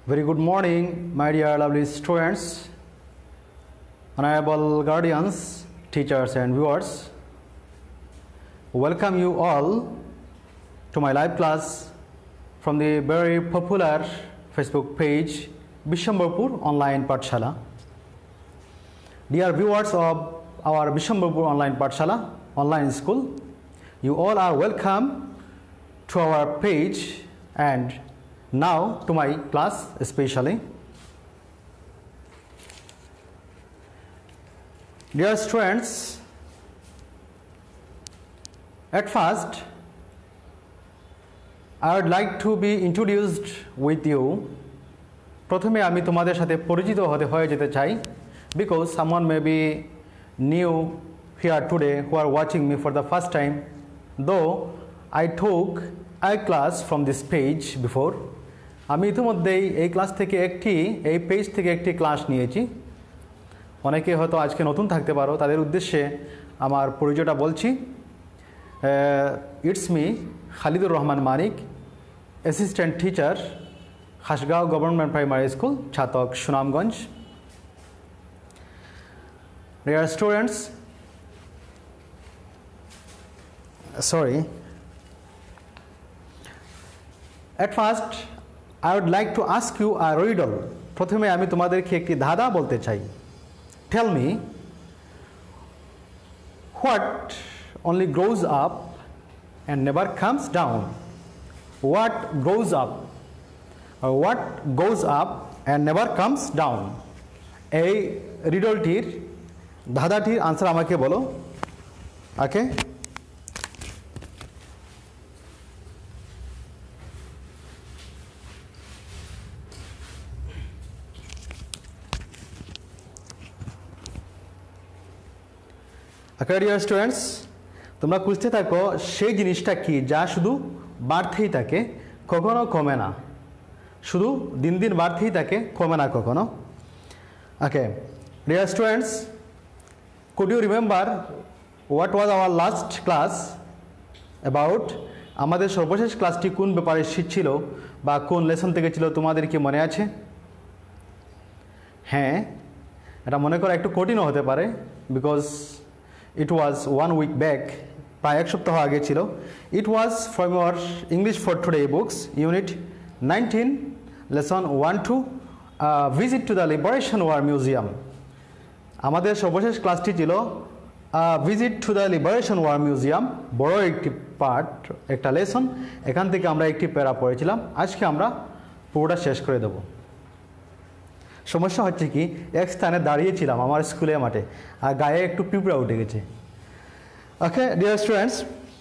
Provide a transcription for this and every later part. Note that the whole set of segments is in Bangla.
Very good morning, my dear lovely students, honorable guardians, teachers and viewers. Welcome you all to my live class from the very popular Facebook page Bishambharpur Online Pathshala. Dear viewers of our Bishambharpur Online Pathshala online school, you all are welcome to our page and now to my class especially. Dear students, at first I would like to be introduced with you. প্রথমে আমি তোমাদের সাথে পরিচিত হয়ে যেতে চাই because someone may be new here today who are watching me for the first time, though I took a class from this page before. আমি ইতিমধ্যেই এই ক্লাস থেকে এই পেজ থেকে একটি ক্লাস নিয়েছি। অনেকে হয়তো আজকে নতুন থাকতে পারো, তাদের উদ্দেশ্যে আমার পরিচয়টা বলছি। It's me Khalidur Rahman Manik, assistant teacher, Khasgaon government primary school, Chhatak, Sunamganj. Dear students, at first I would like to ask you a riddle. প্রথমে আমি তোমাদেরকে একটি ধাঁধা বলতে চাই। Tell me, what only grows up and never comes down? What grows up or what goes up and never comes down? এই রিডলটির ধাঁধাটির আনসার আমাকে বলো। ওকে, ডিয়ার স্টুডেন্টস, তোমরা খুঁজতে থাকো সেই জিনিসটা কি যা শুধু বাড়তেই থাকে, কখনো কমে না, শুধু দিন দিন বাড়তেই থাকে, কমে না কখনো। Okay dear students, could you remember what was our last class about? আমাদের সর্বশেষ ক্লাসটি কোন ব্যাপারে ছিল বা কোন লেসন থেকে ছিল, তোমাদের কি মনে আছে? হ্যাঁ, এটা মনে করা একটু কঠিনও হতে পারে because it was 1 week back, প্রায় এক সপ্তাহ আগে ছিল। It was from your English for Today books, Unit 19, Lesson 1-2, Visit to the Liberation War Museum. আমাদের সর্বশেষ ক্লাসটি ছিল visit to the liberation war museum, বড় একটি পার্ট, একটা লেসন। এখান থেকে আমরা একটি প্যারা পড়েছিলাম। আজকে আমরা পুরোটা শেষ করে দেব। সমস্যা হচ্ছে কি, এক স্থানে দাঁড়িয়েছিলাম আমার স্কুলের মাঠে আর গায়ে একটু পিঁপড়া উঠে গেছে। ওকে ডিয়ার স্টুডেন্টস,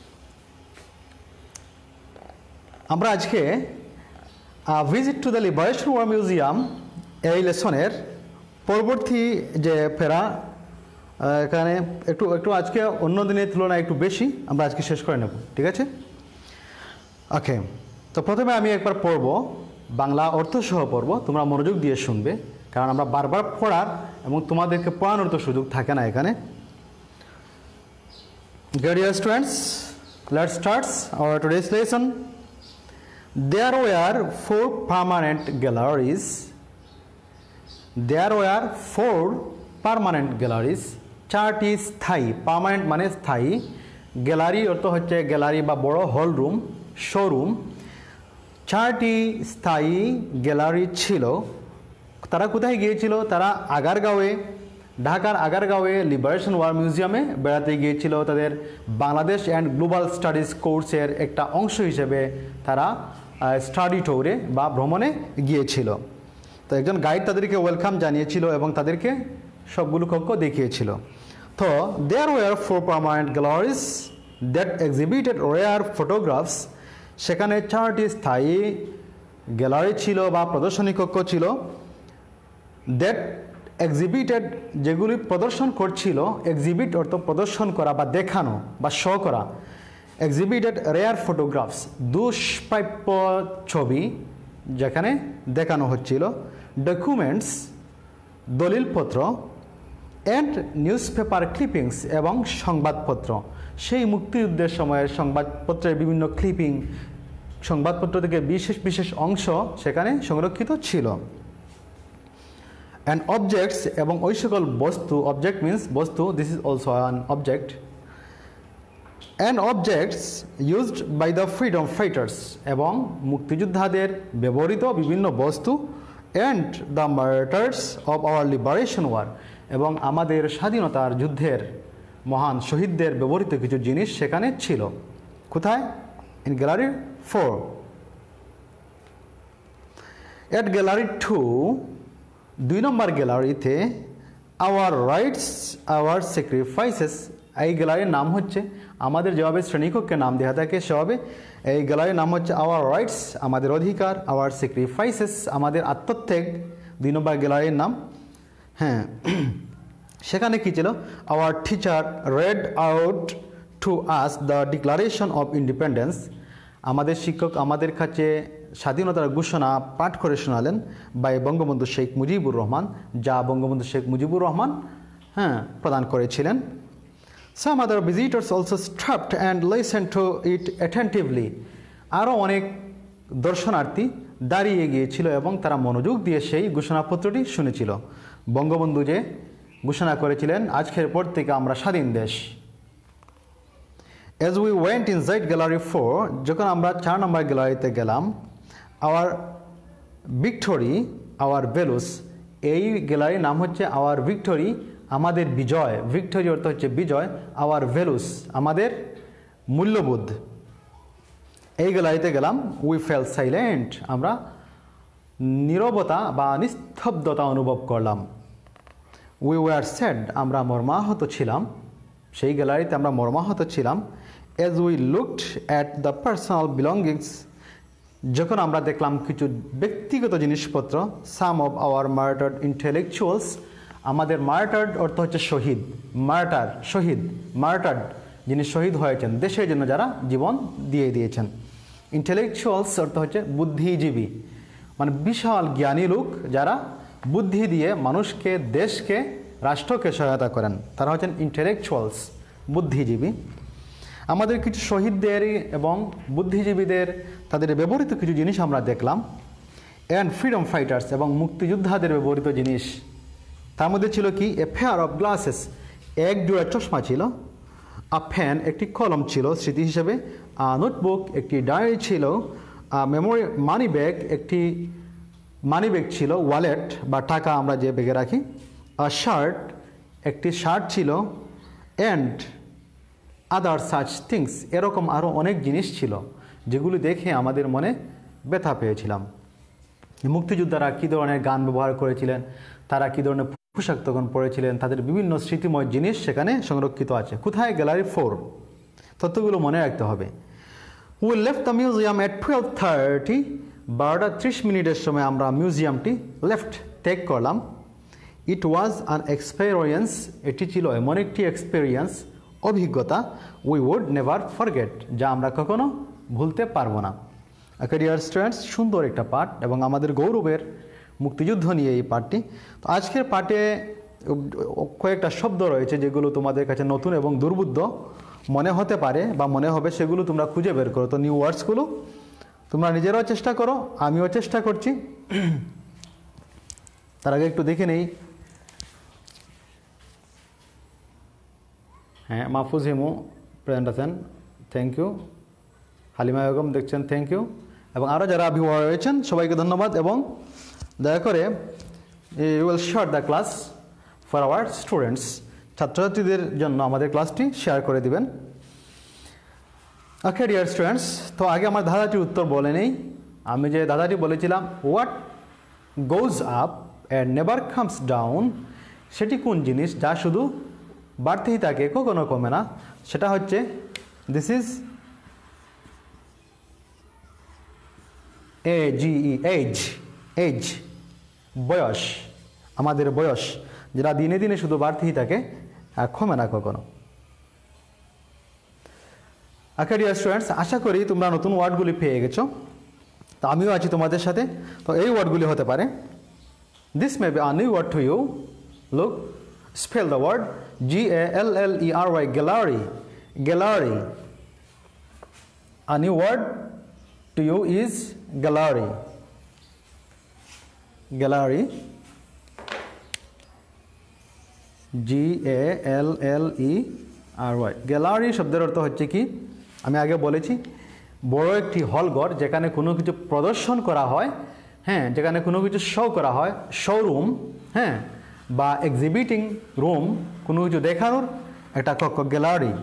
আমরা আজকে visit to the liberation war museum এই লেসনের পরবর্তী যে প্যারা, এখানে একটু আজকে অন্য দিনের তুলনায় একটু বেশি আমরা আজকে শেষ করে নেব, ঠিক আছে? ওকে, তো প্রথমে আমি একবার পড়ব, বাংলা অর্থ সহ পড়ব, তোমরা মনোযোগ দিয়ে শুনবে কারণ আমরা বারবার পড়ার এবং তোমাদেরকে পড়ানোর তো সুযোগ থাকে না এখানে। Dear students, let's start our today's lesson. There were 4 permanent galleries. There were 4 permanent galleries. 4টি স্থায়ী, পার্মানেন্ট মানে স্থায়ী, গ্যালারি অর্থ হচ্ছে গ্যালারি বা বড় হল রুম, শোরুম। 4টি স্থায়ী গ্যালারি ছিল। তারা কোথায় গিয়েছিল? তারা আগারগাঁওয়ে, ঢাকার আগারগাঁওয়ে লিবারেশন ওয়ার মিউজিয়ামে বেড়াতে গিয়েছিল। তাদের বাংলাদেশ অ্যান্ড গ্লোবাল স্টাডিজ কোর্সের একটা অংশ হিসেবে তারা স্টাডি ট্যুরে বা ভ্রমণে গিয়েছিল। তো একজন গাইড তাদেরকে ওয়েলকাম জানিয়েছিল এবং তাদেরকে সবগুলো কক্ষ দেখিয়েছিল। তো there were 4 permanent galleries that exhibited rare photographs. সেখানে 4টি স্থায়ী গ্যালারি ছিল বা প্রদর্শনী কক্ষ ছিল। দ্যাট এক্সিবিটেড, যেগুলি প্রদর্শন করছিল, এক্সিবিট অর্থ প্রদর্শন করা বা দেখানো বা শো করা। এক্সিবিটেড রেয়ার ফটোগ্রাফস, দুষ্প্রাপ্য ছবি যেখানে দেখানো হচ্ছিল। ডকুমেন্টস, দলিলপত্র। অ্যান্ড নিউজ পেপার ক্লিপিংস, এবং সংবাদপত্র। সেই মুক্তিযুদ্ধের সময়ের সংবাদপত্রের বিভিন্ন ক্লিপিং সংবাদপত্র থেকে বিশেষ বিশেষ অংশ সেখানে সংরক্ষিত ছিল। অ্যান্ড অবজেক্টস এবং ওই সকল বস্তু, অবজেক্ট মিন্স বস্তু, this is also an object, and objects used by the freedom fighters এবং মুক্তিযোদ্ধাদের ব্যবহৃত বিভিন্ন বস্তু, and the martyrs of our liberation war এবং আমাদের স্বাধীনতার যুদ্ধের মহান শহীদদের ব্যবহৃত কিছু জিনিস সেখানে ছিল। কোথায়? In gallery 4। এট গ্যালারি 2, 2 নম্বর গ্যালারিতে আওয়ার রাইটস আওয়ার স্যাক্রিফাইসেস, এই গ্যালারির নাম হচ্ছে, আমাদের যেভাবে শ্রেণীকক্ষে নাম দেওয়া থাকে সেভাবে এই গ্যালারির নাম হচ্ছে আওয়ার রাইটস, আমাদের অধিকার, আওয়ার স্যাক্রিফাইসেস, আমাদের আত্মত্যাগ, 2 নম্বর গ্যালারির নাম। হ্যাঁ, সেখানে কী ছিল? Our teacher read out to us the declaration of independence, আমাদের শিক্ষক আমাদের কাছে স্বাধীনতার ঘোষণা পাঠ করে শোনালেন বাই বঙ্গবন্ধু শেখ মুজিবুর রহমান, যা বঙ্গবন্ধু শেখ মুজিবুর রহমান প্রদান করেছিলেন। Some other visitors also stopped and listened to it attentively. আরও অনেক দর্শনার্থী দাঁড়িয়ে গিয়েছিল এবং তারা মনোযোগ দিয়ে সেই ঘোষণাপত্রটি শুনেছিল। বঙ্গবন্ধু যে ঘোষণা করেছিলেন, আজকের পর থেকে আমরা স্বাধীন দেশ। As we went inside gallery 4, যখন আমরা 4 নম্বর গ্যালারিতে গেলাম, our victory, our values, এই গ্যালারির নাম হচ্ছে our victory, আমাদের বিজয়, ভিক্টোরি অর্থ হচ্ছে বিজয়, আওয়ার ভ্যালুস, আমাদের মূল্যবোধ, এই গ্যালারিতে গেলাম। উই ফেল সাইলেন্ট, আমরা নীরবতা বা নিস্তব্ধতা অনুভব করলাম। উই ওয়ার স্যাড, আমরা মর্মাহত ছিলাম, সেই গ্যালারিতে আমরা মর্মাহত ছিলাম। As we looked at the personal belongings, যখন আমরা দেখলাম কিছু ব্যক্তিগত জিনিসপত্র, some of our martyred intellectuals, আমাদের মার্টার্ড অর্থ হচ্ছে শহীদ, মার্টার শহীদ, মার্টার্ড যিনি শহীদ হয়েছেন দেশের জন্য, যারা জীবন দিয়ে দিয়েছেন। ইন্টেলেকচুয়ালস অর্থ হচ্ছে বুদ্ধিজীবী, মানে বিশাল জ্ঞানী লোক যারা বুদ্ধি দিয়ে মানুষকে, দেশকে, রাষ্ট্রকে সহায়তা করেন, তারা হচ্ছেন ইন্টেলেকচুয়ালস, বুদ্ধিজীবী। আমাদের কিছু শহীদদের এবং বুদ্ধিজীবীদের তাদের ব্যবহৃত কিছু জিনিস আমরা দেখলাম। অ্যান্ড ফ্রিডম ফাইটার্স এবং মুক্তিযোদ্ধাদের ব্যবহৃত জিনিস, তার মধ্যে ছিল কি? এ পেয়ার অফ গ্লাসেস, এক জোড়া চশমা ছিল। আ পেন, একটি কলম ছিল স্মৃতি হিসেবে। নোটবুক, একটি ডায়েরি ছিল। মেমোরি মানি ব্যাগ, একটি মানি ব্যাগ ছিল। ওয়ালেট বা টাকা আমরা যে ব্যাগে রাখি। আ শার্ট, একটি শার্ট ছিল। অ্যান্ড আদার সাচ থিংস, এরকম আরও অনেক জিনিস ছিল যেগুলি দেখে আমাদের মনে ব্যথা পেয়েছিলাম। মুক্তিযোদ্ধারা কী ধরনের গান ব্যবহার করেছিলেন, তারা কী ধরনের পোশাক তখন পরেছিলেন, তাদের বিভিন্ন স্মৃতিময় জিনিস সেখানে সংরক্ষিত আছে। কোথায়? গ্যালারি 4। তথ্যগুলো মনে রাখতে হবে। We left the museum at 12:30, 12:30 সময় আমরা মিউজিয়ামটি ত্যাগ করলাম। ইট ওয়াজ অ্যান এক্সপেরিয়েন্স, এটি ছিল এমন একটি এক্সপেরিয়েন্স, অভিজ্ঞতা, উই উড নেভার ফরগেট, যা আমরা কখনো ভুলতে পারবো না। ডিয়ার স্টুডেন্টস, সুন্দর একটা পাঠ এবং আমাদের গৌরবের মুক্তিযুদ্ধ নিয়ে এই পাঠটি। তো আজকের পাঠে কয়েকটা শব্দ রয়েছে যেগুলো তোমাদের কাছে নতুন এবং দুর্বোধ্য মনে হতে পারে বা মনে হবে, সেগুলো তোমরা খুঁজে বের করো। তো নিউ ওয়ার্ডসগুলো তোমরা নিজেরাও চেষ্টা করো, আমিও চেষ্টা করছি। তার আগে একটু দেখে নেই। হ্যাঁ, মাহফুজ হিমু প্রেজেন্ট আছেন, থ্যাংক ইউ। হালিমা বেগম দেখছেন, থ্যাংক ইউ। এবং আরও যারা ভিউয়ার রয়েছেন সবাইকে ধন্যবাদ। এবং দয়া করে you will share the class for our students, ছাত্রছাত্রীদের জন্য আমাদের ক্লাসটি শেয়ার করে দিবেন। ওকে ডিয়ার স্টুডেন্টস, তো আগে আমার ধাঁধাটির উত্তর বলে নেই। আমি যে ধাঁধাটি বলেছিলাম, what goes up and never comes down, সেটি কোন জিনিস যা শুধু বাড়তেই থাকে, কখনো কমে না? সেটা হচ্ছে, দিস ইজ এজ, এজ, বয়স, আমাদের বয়স, যেটা দিনে দিনে শুধু বাড়তেই থাকে আর কমে না কখনো। ওকে ডিয়ার স্টুডেন্টস, আশা করি তোমরা নতুন ওয়ার্ডগুলি পেয়ে গেছো। তো আমিও আছি তোমাদের সাথে। তো এই ওয়ার্ডগুলি হতে পারে, this may be a new word to you. Look, spell the word Gallery, gallery, gallery. A new word, to you is gallery. Gallery, GALLERY। Gallery শব্দের অর্থ হচ্ছে কি, আমি আগে বলেছি, বড় একটি হলঘর যেখানে কোনো কিছু প্রদর্শন করা হয়, হ্যাঁ, যেখানে কোনো কিছু শো করা হয়, শোরুম, হ্যাঁ, বা এক্সিবিটিং রুম, কোনো কিছু দেখানোর একটা কক্ষ গ্যালারি।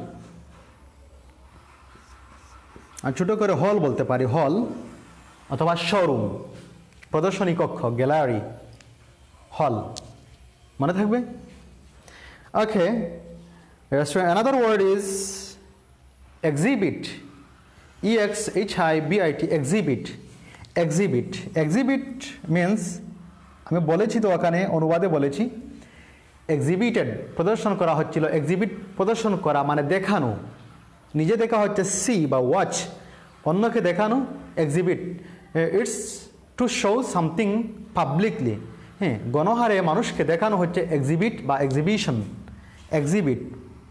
আর ছোটো করে হল বলতে পারি, হল অথবা শোরুম, প্রদর্শনী কক্ষ, গ্যালারি, হল, মনে থাকবে? ওকে, another word is exhibit, EXHIBIT, exhibit, exhibit, exhibit means, আমি বলেছি তো ওখানে অনুবাদে বলেছি, exhibited প্রদর্শন করা হচ্ছিল, exhibit প্রদর্শন করা মানে দেখানো, নিজে দেখা হচ্ছে see বা watch, অন্যকে দেখানো exhibit, it's to show something publicly, হ্যাঁ, গণহারে মানুষকে দেখানো হচ্ছে exhibit বা exhibition, exhibit,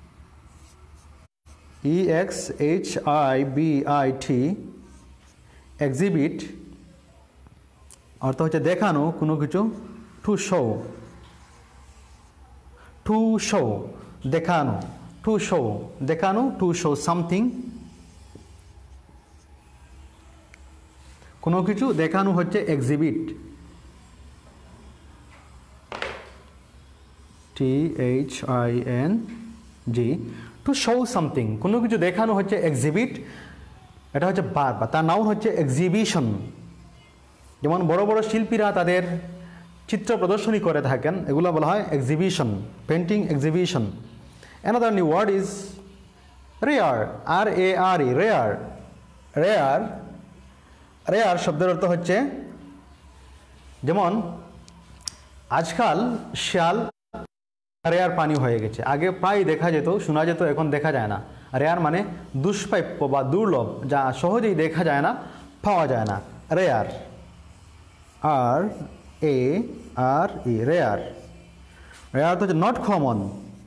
EXHIBIT, exhibit অর্থ হচ্ছে দেখানো কোনো কিছু, to show, to show দেখানো, to show দেখানো, to show something, কোনো কিছু দেখানো হচ্ছে exhibit, THING, to show something, কোনো কিছু দেখানো হচ্ছে exhibit, এটা হচ্ছে ভার্ব, তার নাউন হচ্ছে exhibition। যেমন বড় বড় শিল্পীরা তাদের চিত্র প্রদর্শনী করে থাকেন, এগুলো বলা হয় exhibition, painting exhibition। Another new word is rare, RARE, rare, rare, rare শব্দের অর্থ হচ্ছে, যেমন আজকাল শিয়াল রেয়ার প্রাণী হয়ে গেছে, আগে প্রায় দেখা যেত, শোনা যেত, এখন দেখা যায় না। রেয়ার মানে দুষ্প্রাপ্য বা দুর্লভ, যা সহজেই দেখা যায় না, পাওয়া যায় না, রেয়ার, RARE, রেয়ার। রেয়ার তো হচ্ছে নট কমন,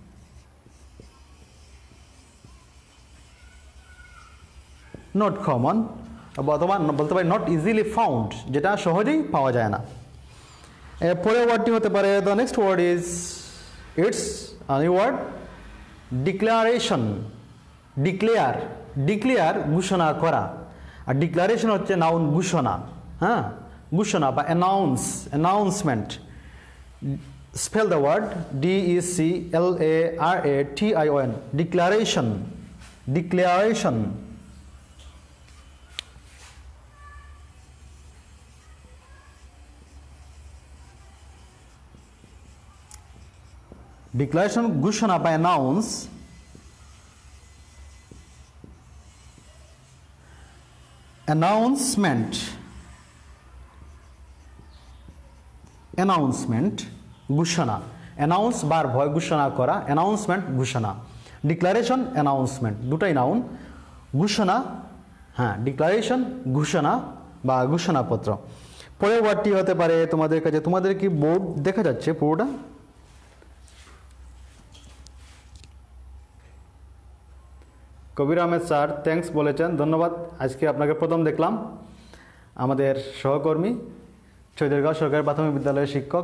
নট কমন, অথবা বলতে পারি নট ইজিলি ফাউন্ড, যেটা সহজেই পাওয়া যায় না। পরের ওয়ার্ডটি হতে পারে, the next word is, it's a new word, declaration, declare, declare ঘোষণা করা, আর ডিক্লারেশন হচ্ছে নাউন ঘোষণা, হ্যাঁ, ঘোষণা বা announce, announcement. Spell the word DECLARATION, declaration, declaration। Declaration ঘোষণা বা অ্যানাউন্স। অ্যানাউন্সমেন্ট, অ্যানাউন্সমেন্ট ঘোষণা, অ্যানাউন্স বার ভয় ঘোষণা করা, অ্যানাউন্সমেন্ট ঘোষণা, ডিক্লারেশন অ্যানাউন্সমেন্ট দুটাই নাউন। ঘোষণা, হ্যাঁ, ডিক্লারেশন ঘোষণা বা ঘোষণাপত্র। পরের ওয়ার্ডটি হতে পারে তোমাদের কাছে, তোমাদের কি বোর্ড দেখা যাচ্ছে পুরোটা? কবির আহমেদ স্যার থ্যাঙ্কস বলেছেন, ধন্যবাদ। আজকে আপনাকে প্রথম দেখলাম, আমাদের সহকর্মী, চৌধুরীগাঁও সরকারি প্রাথমিক বিদ্যালয়ের শিক্ষক।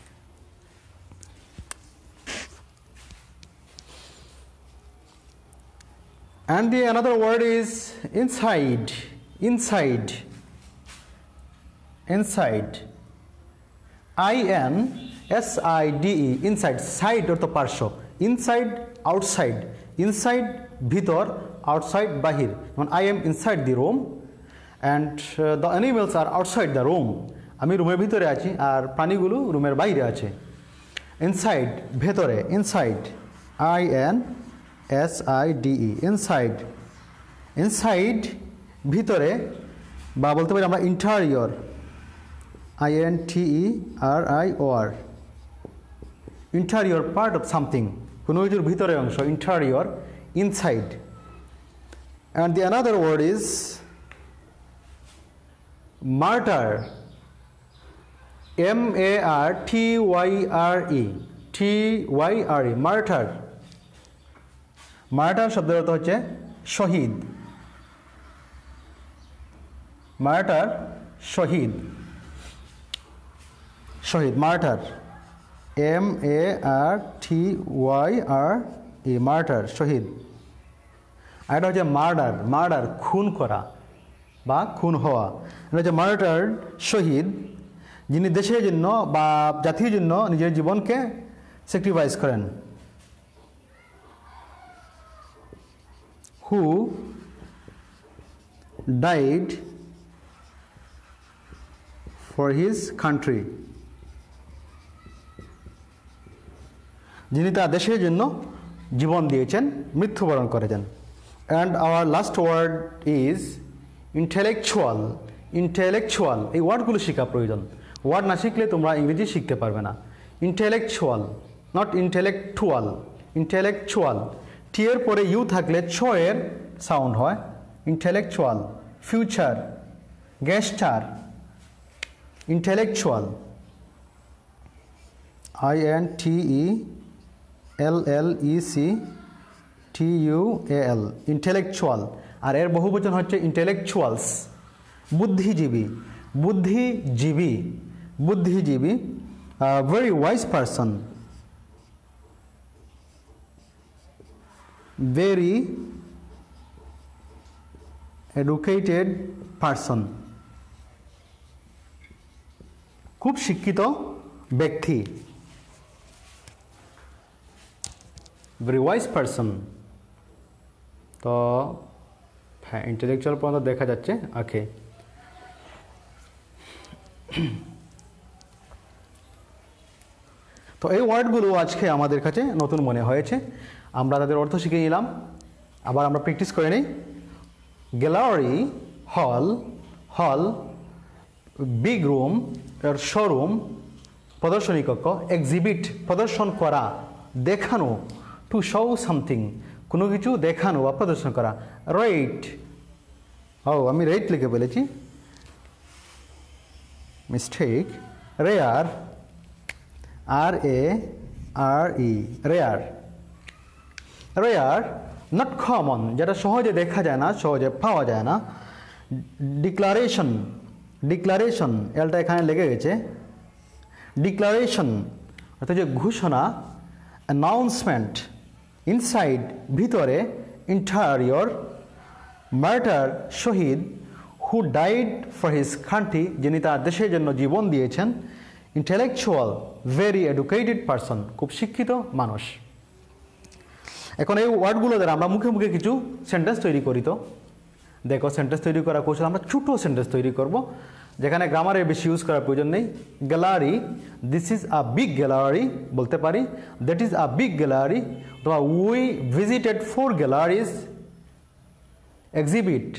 And the another word is inside, inside, inside, INSIDE, inside, side অর্থ পার্শ্ব, inside, outside, inside ভিতর, outside বাহির। যেমন I am inside the room and the animals are outside the room, আমি রুমের ভিতরে আছি আর প্রাণীগুলো রুমের বাইরে আছে। ইনসাইড ভেতরে, ইনসাইড, INSIDE, ইনসাইড, ইনসাইড ভিতরে, বা বলতে পারি আমরা interior, INTERIOR, interior part of something, কোনো কিছুর ভিতরে অংশ, interior, inside। And the another word is martyr, MARTYRE, TYRE, martyr। Martyr শব্দের অর্থ হচ্ছে শহীদ, মার্টার শহীদ, শহীদ মার্টার, MARTYRE, মার্টার শহীদ। আর এটা হচ্ছে মার্ডার, মার্ডার খুন করা বা খুন হওয়া। এটা হচ্ছে মার্টার শহীদ, যিনি দেশের জন্য বা জাতির জন্য নিজের জীবনকে স্যাক্রিফাইস করেন। who died for his country, যিনি তার দেশের জন্য জীবন দিয়েছেন, মৃত্যুবরণ করেছেন। And our last word is intellectual. Intellectual, এই ওয়ার্ডগুলো শেখা প্রয়োজন। ওয়ার্ড না শিখলে তোমরা ইংরেজি শিখতে পারবে না। Intellectual, not intellectual, intellectual. T এর পরে ইউ থাকলে ছ এর সাউন্ড হয়। Intellectual, future, gesture, intellectual, INTELLECTUAL, intellectual. আর এর বহুবচন হচ্ছে ইন্টেলেকচুয়ালস, বুদ্ধিজীবী, বুদ্ধিজীবী, বুদ্ধিজীবী। Very wise person, very educated person, খুব শিক্ষিত ব্যক্তি, very wise person। তো হ্যাঁ, ইন্টেলেকচুয়াল পর্যন্ত দেখা যাচ্ছে। ওকে, তো এই ওয়ার্ডগুলো আজকে আমাদের কাছে নতুন মনে হয়েছে, আমরা তাদের অর্থ শিখে নিলাম। আবার আমরা প্র্যাকটিস করে নিই। গ্যালারি, হল, হল, বিগ রুম, শোরুম, প্রদর্শনী কক্ষ, এক্সিবিট, প্রদর্শন করা, দেখানো, টু শো সামথিং, কোনো কিছু দেখানো বা প্রদর্শন করা। রেট, আমি রেট লিখে বলেছি, mistake. Rare, RARE, rare. Rare, not common, যেটা সহজে দেখা যায় না, সহজে পাওয়া যায় না। ডিক্লারেশন, ডিক্লারেশন, এলটা এখানে লেগে গেছে। ডিক্লারেশন অর্থাৎ যে ঘোষণা। অ্যানাউন্সমেন্ট, ইনসাইড, ভিতরে। ইন্টারিয়র। মার্টার, শহীদ। Who died for his country, যিনি তার দেশের জন্য জীবন দিয়েছেন। ইন্টেলেকচুয়াল, ভেরি এডুকেটেড পারসন, খুব শিক্ষিত মানুষ। এখন এই ওয়ার্ডগুলো দ্বারা আমরা মুখে মুখে কিছু সেন্টেন্স তৈরি করি। তো দেখো, সেন্টেন্স তৈরি করার কৌশল, আমরা ছোটো সেন্টেন্স তৈরি করব যেখানে গ্রামারের বেশি ইউজ করার প্রয়োজন নেই। Gallery, this is a big gallery বলতে পারি। That is a big gallery, অথবা we visited 4 galleries. Exhibit,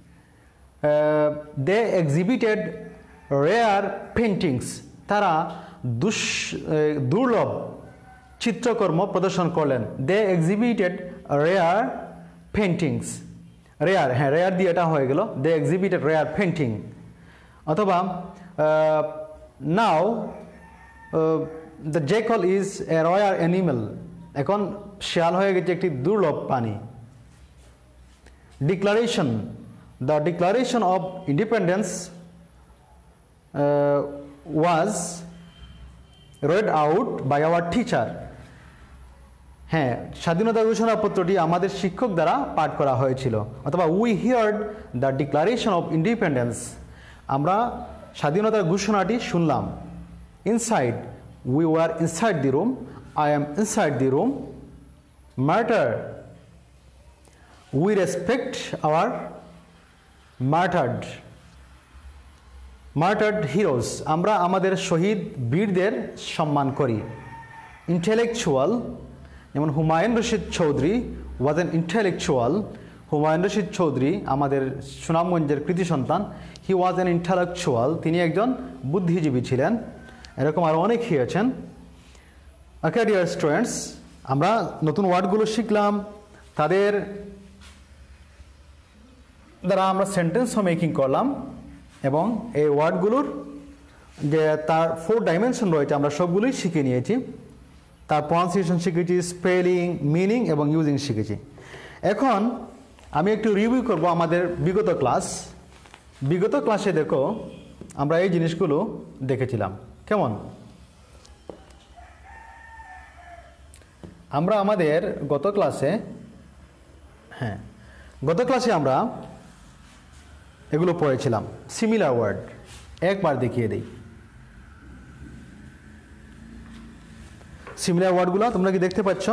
they exhibited rare paintings, তারা দুর্লভ চিত্রকর্ম প্রদর্শন করলেন। They exhibited rare paintings. Rare, হ্যাঁ রেয়ার দিয়ে এটা হয়ে গেল। They exhibited rare painting. অথবা now the jackal is a rare animal, এখন শিয়াল হয়ে গেছে একটি দুর্লভ প্রাণী। Declaration, the declaration of independence was read out by our teacher, হ্যাঁ স্বাধীনতা ঘোষণাপত্রটি আমাদের শিক্ষক দ্বারা পাঠ করা হয়েছিল। অথবা we heard the declaration of independence, আমরা স্বাধীনতার ঘোষণাটি শুনলাম। Inside, we were inside the room, I am inside the room. Martyr, we respect our martyred, martyred heroes, আমরা আমাদের শহীদ বীরদের সম্মান করি। ইন্টেলেকচুয়াল, যেমন Humayun Rashid Chowdhury was an intellectual, Humayun Rashid Chowdhury আমাদের সুনামগঞ্জের কৃতি সন্তান। হি ওয়াজ এন ইন্টেলেকচুয়াল, তিনি একজন বুদ্ধিজীবী ছিলেন। এরকম আরও অনেকেই আছেন। ওকে ডিয়ার স্টুডেন্টস, আমরা নতুন ওয়ার্ডগুলো শিখলাম, তাদের দ্বারা আমরা সেন্টেন্সও মেকিং করলাম, এবং এই ওয়ার্ডগুলোর যে তার 4 ডাইমেনশন রয়েছে আমরা সবগুলোই শিখে নিয়েছি। তার প্রনাউন্সিয়েশন শিখেছি, স্পেলিং, মিনিং এবং ইউজিং শিখেছি। এখন আমি একটু রিভিউ করব আমাদের বিগত ক্লাস। বিগত ক্লাসে দেখো আমরা এই জিনিসগুলো দেখেছিলাম। কেমন? আমরা আমাদের গত ক্লাসে আমরা এগুলো পড়েছিলাম। সিমিলার ওয়ার্ড একবার দেখিয়ে দিই। সিমিলার ওয়ার্ডগুলো তোমরা কি দেখতে পাচ্ছ?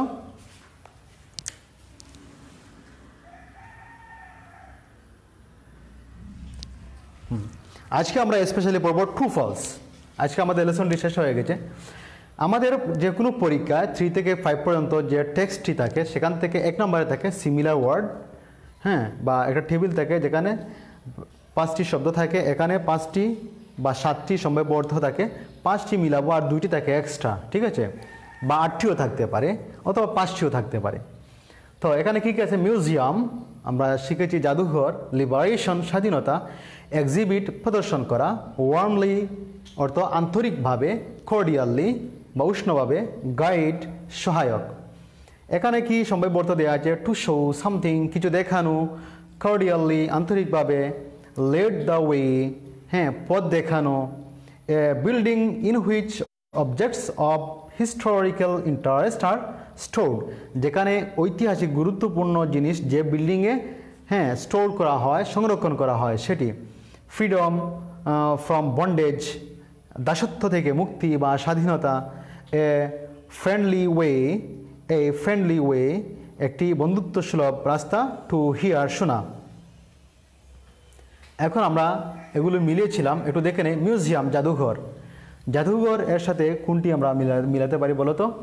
আজকে আমরা স্পেশালি পড়ব ট্রু ফলস। আজকে আমাদের লেসনটি শেষ হয়ে গেছে। আমাদের যে কোনো পরীক্ষায় 3 থেকে 5 পর্যন্ত যে টেক্সটটি থাকে সেখান থেকে 1 নম্বরে থাকে সিমিলার ওয়ার্ড, বা একটা টেবিল থাকে যেখানে 5টি শব্দ থাকে। এখানে 5টি বা 7টি সম্ভাব্য অর্থ থাকে, 5টি মিলাবো আর 2টি থাকে এক্সট্রা, ঠিক আছে? বা 8টিও থাকতে পারে অথবা 5টিও থাকতে পারে। তো এখানে কী কী আছে? মিউজিয়াম আমরা শিখেছি, জাদুঘর, লিবারেশন স্বাধীনতা, এক্সিবিট প্রদর্শন করা, ওয়ার্মলি অর্থ আন্তরিকভাবে, কর্ডিয়ালি বা উষ্ণভাবে, গাইড সহায়ক। এখানে কি সম্ভাব্য অর্থ দেওয়া আছে? টু শো সামথিং কিছু দেখানো, কর্ডিয়ালি আন্তরিকভাবে, লেড দ্য ওয়ে পথ দেখানো, building in which objects of historical interest are stored যেখানে ঐতিহাসিক গুরুত্বপূর্ণ জিনিস যে বিল্ডিংয়ে স্টোর করা হয়, সংরক্ষণ করা হয় সেটি। ফ্রিডম ফ্রম বন্ডেজ দাসত্ব থেকে মুক্তি বা স্বাধীনতা। এ ফ্রেন্ডলি ওয়ে একটি বন্ধুত্বসুলভ রাস্তা। টু হিয়ার শোনা। এখন আমরা এগুলো মিলিয়েছিলাম, একটু দেখে নেই। মিউজিয়াম জাদুঘর, জাদুঘর এর সাথে কোনটি আমরা মিলাতে পারি বলো তো?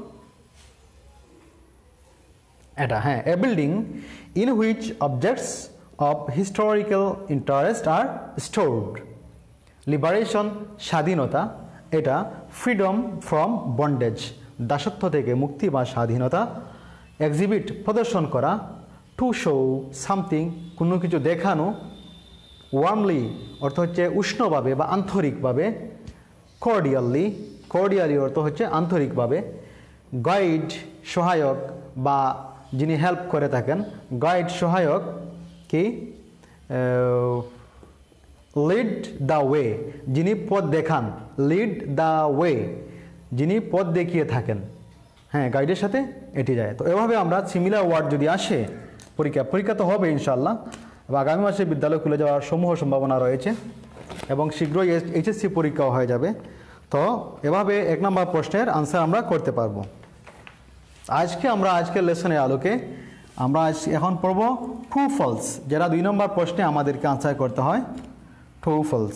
এটা a building in which objects of historical interest are stored. Liberation স্বাধীনতা, এটা ফ্রিডম ফ্রম বন্ডেজ দাসত্ব থেকে মুক্তি বা স্বাধীনতা। এক্সিবিট প্রদর্শন করা। টু শো সামথিং কোনো কিছু দেখানো। ওয়ার্মলি অর্থ হচ্ছে উষ্ণভাবে বা আন্তরিকভাবে। কর্ডিয়ালি অর্থ হচ্ছে আন্তরিকভাবে। গাইড সহায়ক বা যিনি হেল্প করে থাকেন, গাইড সহায়ক কি? লিড দ্য ওয়ে যিনি পথ দেখান, লিড দ্য ওয়ে যিনি পথ দেখিয়ে থাকেন। গাইডের সাথে এটি যায়। তো এভাবে আমরা সিমিলার ওয়ার্ড যদি আসে পরীক্ষা তো হবে ইনশাল্লাহ, এবং আগামী মাসে বিদ্যালয় খুলে যাওয়ার সমূহ সম্ভাবনা রয়েছে এবং শীঘ্রই এইচএসসি পরীক্ষাও হয়ে যাবে। তো এভাবে 1 নম্বর প্রশ্নের আনসার আমরা করতে পারবো। আজকের লেসনের আলোকে আমরা এখন পড়ব ট্রু ফলস, যেটা 2 নম্বর প্রশ্নে আমাদেরকে আনসার করতে হয়। True false.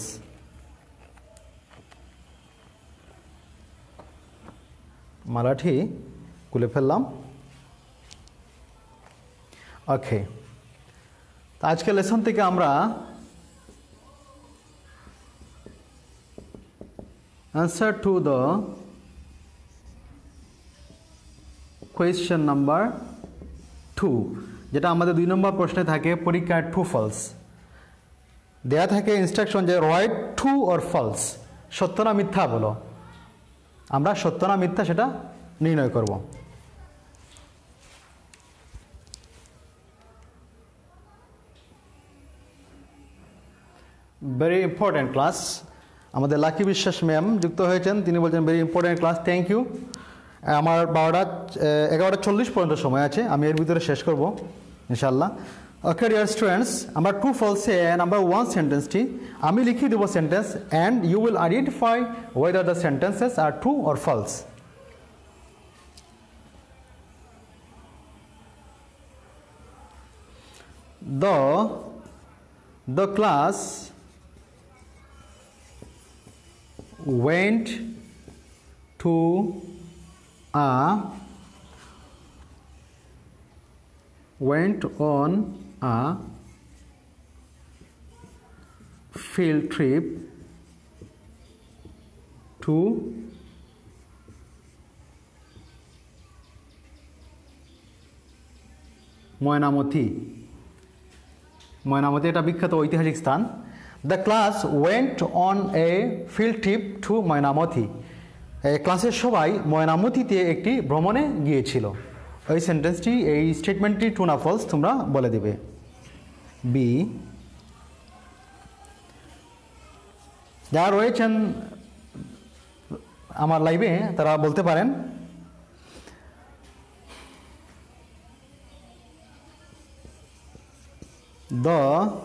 মারাঠি খুলে ফেললাম। ওকে, আজকের লেসন থেকে আমরা answer to the question number 2, যেটা আমাদের 2 নম্বর প্রশ্নে থাকে পরীক্ষার ট্রু ফলস দেয়া থাকে ইনস্ট্রাকশন যে রাইট ট্রু অর ফলস, সত্য না মিথ্যা বলো। আমরা সত্য না মিথ্যা সেটা নির্ণয় করব। Very important class. আমাদের লাকি বিশ্বাস ম্যাম যুক্ত হয়েছেন, তিনি বলছেন very important class, thank you. আমার 11:40 পর্যন্ত সময় আছে, আমি এর ভিতরে শেষ করব ইনশাল্লাহ। ওকে ডিয়ার স্টুডেন্টস, আমরা ট্রু ফলসে নাম্বার 1 সেন্টেন্সটি আমি লিখিয়ে দেবো sentence, and you will identify whether the sentences are true or false. The class went on a field trip to Mainamati. Mainamati এটা বিখ্যাত ঐতিহাসিক স্থান। The class went on a field trip to Mainamati. ক্লাসের সবাই ময়নামতিতে একটি ভ্রমণে গিয়েছিল। এই সেন্টেন্সটি, এই স্টেটমেন্টটি ট্রু না ফলস তোমরা বলে দেবে। বি, যারা রয়েছেন আমার লাইভে তারা বলতে পারেন। The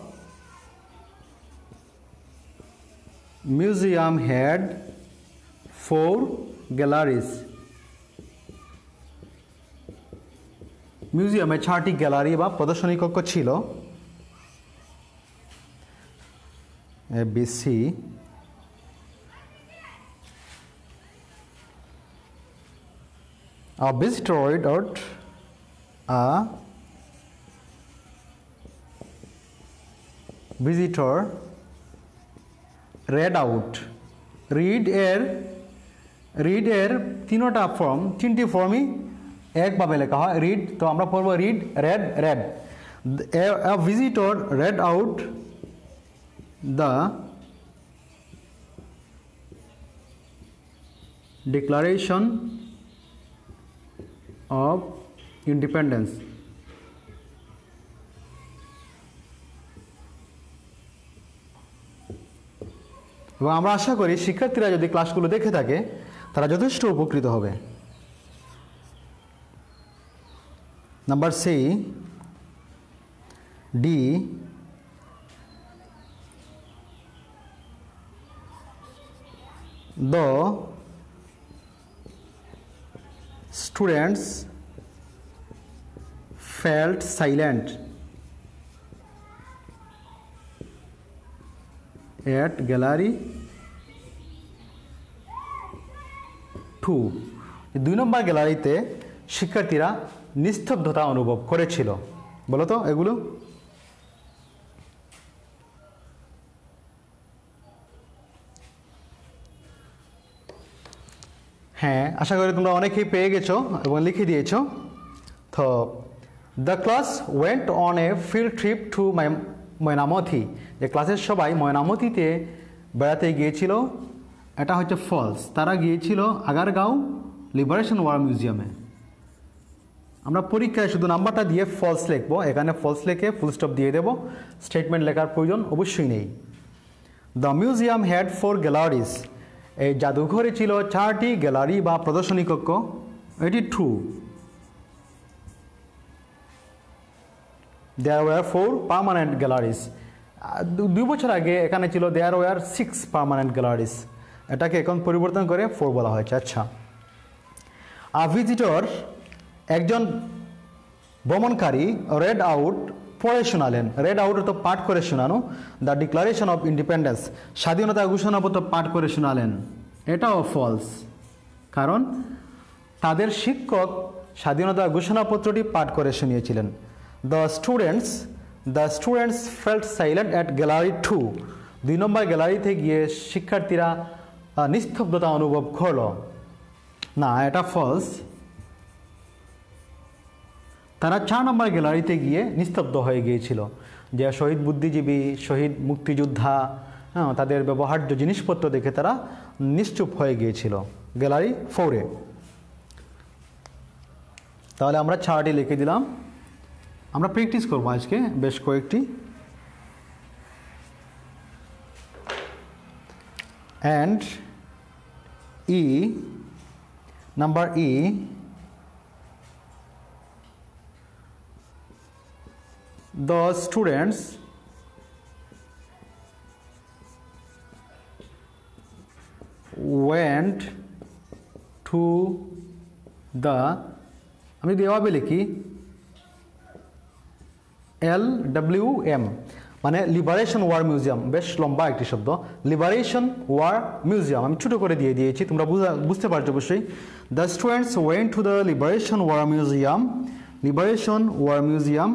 museum had 4 galleries. মিউজিয়ামে 4টি গ্যালারি বা প্রদর্শনী কক্ষ ছিল। ABC a visitor read out a visitor read out read এর তিনটি ফর্মই একভাবে লেখা হয় রিড, তো আমরা পড়ব read read read. a visitor read out the Declaration of Independence. এবং আমরা আশা করি শিক্ষার্থীরা যদি ক্লাসগুলো দেখে থাকে তারা যথেষ্ট উপকৃত হবে। Number C D, the students felt silent at gallery 2। 2 নম্বর গ্যালারিতে শিক্ষার্থীরা নিস্তব্ধতা অনুভব করেছিল। বলো তো এগুলো। হ্যাঁ, আশা করি তোমরা অনেকেই পেয়ে গেছো এবং লিখে দিয়েছো। তো the class went on a field trip to Mainamati, যে ক্লাসের সবাই ময়নামতিতে বেড়াতে গিয়েছিল, এটা হচ্ছে ফলস। তারা গিয়েছিল আগারগাঁও লিবারেশন ওয়ার মিউজিয়ামে। আমরা পরীক্ষায় শুধু নাম্বারটা দিয়ে ফলস লিখবো, এখানে ফলস লিখে ফুল স্টপ দিয়ে দেবো, স্টেটমেন্ট লেখার প্রয়োজন অবশ্যই নেই। দ্য মিউজিয়াম হ্যাড 4 গ্যালারিজ, এই জাদুঘরে ছিল 4টি গ্যালারি বা প্রদর্শনী কক্ষ, এটি true. There were 4 permanent galleries, 2 বছর আগে এখানে ছিল দেয়ার ওয়ার 6 পার্মানেন্ট গ্যালারিজ, এটাকে এখন পরিবর্তন করে 4 বলা হয়েছে। আচ্ছা, আ ভিজিটর, একজন ভ্রমণকারী, রেড আউট, পড়ে শোনালেন। রেড আউট তো পাঠ করে শোনানো। দ্য ডিক্লারেশন অফ ইন্ডিপেন্ডেন্স, স্বাধীনতা ঘোষণাপত্র পাঠ করে শোনালেন, এটাও ফলস, কারণ তাদের শিক্ষক স্বাধীনতা ঘোষণাপত্রটি পাঠ করে শুনিয়েছিলেন। The students felt silent at gallery 2, 2 নম্বর গ্যালারিতে গিয়ে শিক্ষার্থীরা নিস্তব্ধতা অনুভব করল, না এটা ফলস। তারা 4 নম্বর গ্যালারিতে গিয়ে নিস্তব্ধ হয়ে গিয়েছিল, যে শহীদ বুদ্ধিজীবী, শহীদ মুক্তিযোদ্ধা, তাদের ব্যবহার্য জিনিসপত্র দেখে তারা নিশ্চুপ হয়ে গিয়েছিল গ্যালারি 4-এ। তাহলে আমরা 4টি লিখে দিলাম। আমরা প্র্যাকটিস করবো আজকে বেশ কয়েকটি। And E, number E, the students went to the, আমি যদি এভাবে লিখি LWM, মানে লিবারেশন ওয়ার মিউজিয়াম, বেশ লম্বা একটি শব্দ, লিবারেশন ওয়ার মিউজিয়াম, আমি ছোটো করে দিয়ে দিয়েছি, তোমরা বুঝতে পারছো অবশ্যই। The students went to the liberation war museum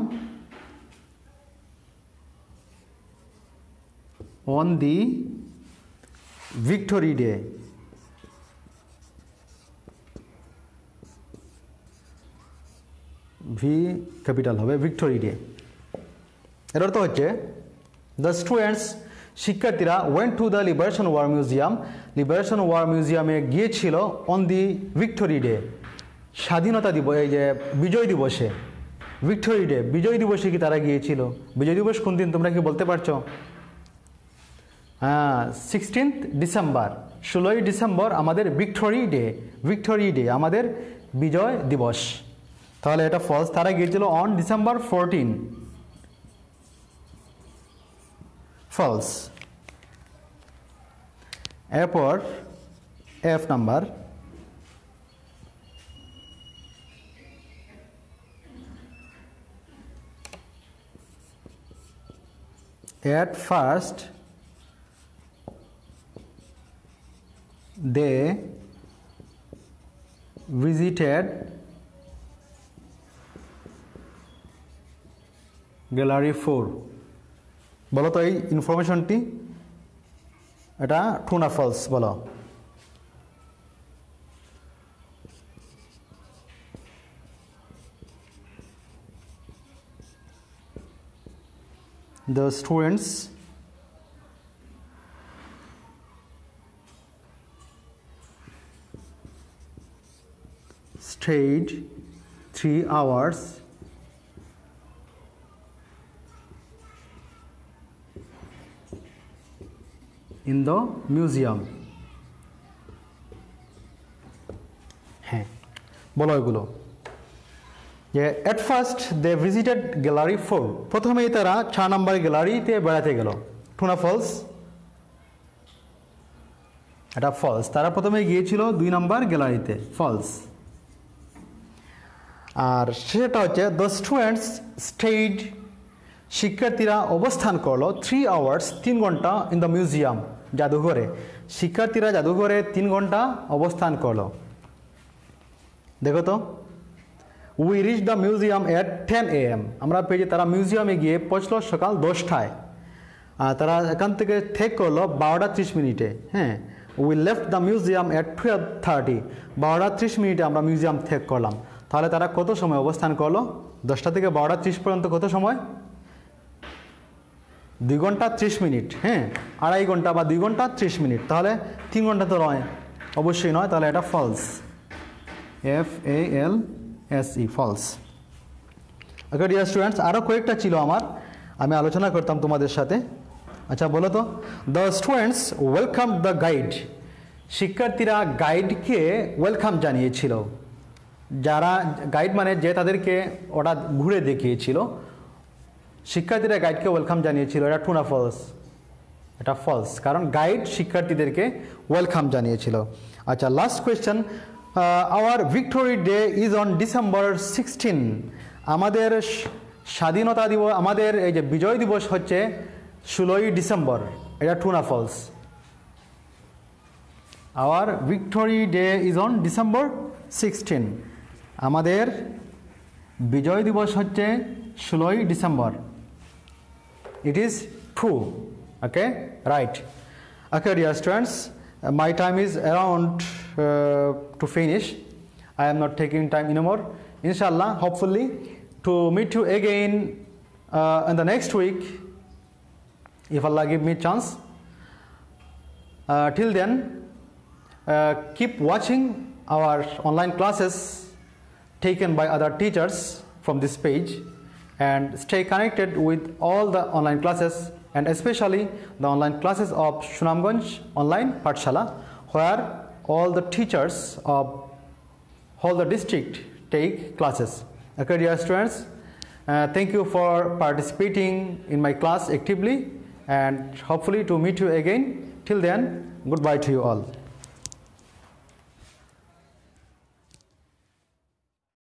on the Victory Day, V capital হবে, ভিক্টোরি ডে। এর অর্থ হচ্ছে দ্য স্টুডেন্টস, শিক্ষার্থীরা went to the liberation war মিউজিয়ামে গিয়েছিল অন দি ভিক্টোরি ডে, স্বাধীনতা দিবস, এই যে বিজয় দিবসে, ভিক্টোরি ডে বিজয় দিবসে কি তারা গিয়েছিল? বিজয় দিবস কোন দিন তোমরা কি বলতে পারছো? 16th ডিসেম্বর, 16ই ডিসেম্বর আমাদের ভিক্টোরি ডে আমাদের বিজয় দিবস। তাহলে এটা ফলস। তারা গিয়েছিল অন ডিসেম্বর 14, ফলস। এরপর F number, at first they visited gallery 4। বলো তো এই ইনফরমেশনটি এটা ট্রু না ফলস বলো। The students stayed 3 hours in the museum। হ্যাঁ বলো এগুলো যে at first they visited gallery 4, প্রথমেই তারা 4 নম্বর গ্যালারিতে বেড়াতে গেল। ট্রু না ফলস? এটা ফলস। তারা প্রথমে গিয়েছিল 2 নম্বর গ্যালারিতে, ফলস। আর সেটা হচ্ছে the students stayed, শিক্ষার্থীরা অবস্থান করলো 3 hours 3 ঘন্টা in the museum, জাদুঘরে। শিক্ষার্থীরা জাদুঘরে 3 ঘন্টা অবস্থান করলো। দেখো তো, we reached the museum at 10 AM, আমরা পেয়েছি তারা মিউজিয়ামে গিয়ে পৌঁছলো সকাল 10টায়। আর তারা এখান থেকে ঠেক করলো 12টা 30 মিনিটে। হ্যাঁ, we left the museum at 12:30, 12টা 30 মিনিটে আমরা মিউজিয়াম ঠেক করলাম। তাহলে তারা কত সময় অবস্থান করলো? 10টা থেকে 12টা 30 পর্যন্ত কত সময়? 2 ঘন্টা 30 মিনিট। হ্যাঁ, 2.5 ঘন্টা বা 2 ঘন্টা 30 মিনিট। তাহলে 3 ঘন্টা তো নয়, অবশ্যই নয়। তাহলে এটা false, FALSE, false. Okay dear students, আরও কয়েকটা ছিল আমি আলোচনা করতাম তোমাদের সাথে। আচ্ছা বলো তো, the students welcome the guide, শিক্ষার্থীরা গাইডকে ওয়েলকাম জানিয়েছিল। যারা গাইড মানে যে তাদেরকে ওটা ঘুরে দেখিয়েছিল, শিক্ষার্থীরা গাইডকে ওয়েলকাম জানিয়েছিল। এটা ট্রু না ফলস? এটা ফলস, কারণ গাইড শিক্ষার্থীদেরকে ওয়েলকাম জানিয়েছিল। আচ্ছা, last question, our victory day is on December 16, আমাদের স্বাধীনতা দিবস, আমাদের এই যে বিজয় দিবস হচ্ছে 16ই ডিসেম্বর। এটা ট্রু না false? Our victory day is on December 16, আমাদের বিজয় দিবস হচ্ছে 16ই December. It is true. Okay, right. Okay, dear students, my time is around to finish. I am not taking time anymore. Inshallah, hopefully, to meet you again in the next week, if Allah give me chance. Till then, keep watching our online classes taken by other teachers from this page, and stay connected with all the online classes, and especially the online classes of Sunamganj Online Pathshala, where all the teachers of whole the district take classes. Okay, dear students, thank you for participating in my class actively, and hopefully to meet you again. Till then, goodbye to you all.